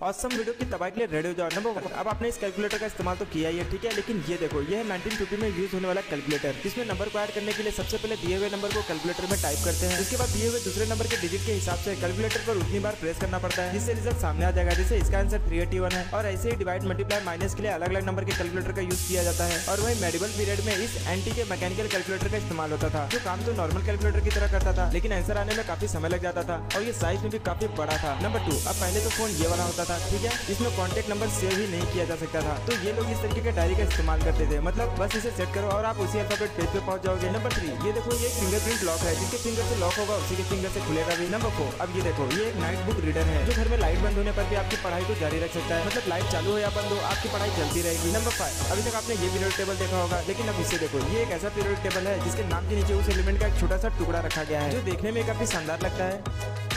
Awesome video की तबाही के लिए रेडी हो जाओ। नंबर 1, अब आपने इस कैलकुलेटर का इस्तेमाल तो किया ही है, ठीक है, लेकिन ये देखो ये है 1950 में यूज होने वाला कैलकुलेटर। इसमें नंबर को ऐड करने के लिए सबसे पहले दिए हुए नंबर को कैलकुलेटर में टाइप करते हैं। इसके बाद दिए हुए दूसरे नंबर के डिजिट के हिसाब से कैलकुलेटर पर उतनी बार प्रेस करना पड़ता है जिससे रिजल्ट सामने आ जाएगा। जैसे इसका आंसर 381 है। और ऐसे ही डिवाइड, मल्टीप्लाई, माइनस के लिए अलग अलग नंबर के कैलकुलेटर का यूज किया जाता है। और वही मेडिवल पीरियड में इस एंटी के मैकेनिकल कैलकुलेटर का इस्तेमाल होता था, जो काम तो नॉर्मल कैलकुलेटर की तरह करता था, लेकिन आंसर आने में काफी समय लग जाता था और ये साइज में भी काफी बड़ा था। नंबर 2, अब पहले तो फोन ये वाला होता था, ठीक है, इसमें कॉन्टेक्ट नंबर सेव ही नहीं किया जा सकता था, तो ये लोग इस तरीके के डायरी का इस्तेमाल करते थे। मतलब बस इसे सेट करो और आप उसी अल्फाबेट पेज पे पहुंच जाओगे। नंबर 3, ये देखो ये एक फिंगरप्रिंट लॉक है, जिसके फिंगर से लॉक होगा उसी के फिंगर से खुलेगा भी। नंबर 4, अब ये देखो ये एक नाइट बुक रीडर है, जो घर में लाइट बंद होने पर भी आपकी पढ़ाई को जारी रख सकता है। मतलब लाइट चालू हो या बंद हो, आपकी पढ़ाई चलती रहेगी। नंबर 5, अभी तक आपने ये पीरियड टेबल देखा होगा, लेकिन अब इसे देखो ये एक ऐसा पीरियड टेबल है जिसके नाम के नीचे उस एलिमेंट का एक छोटा सा टुकड़ा रखा गया है, जो देखने में काफी शानदार लगता है।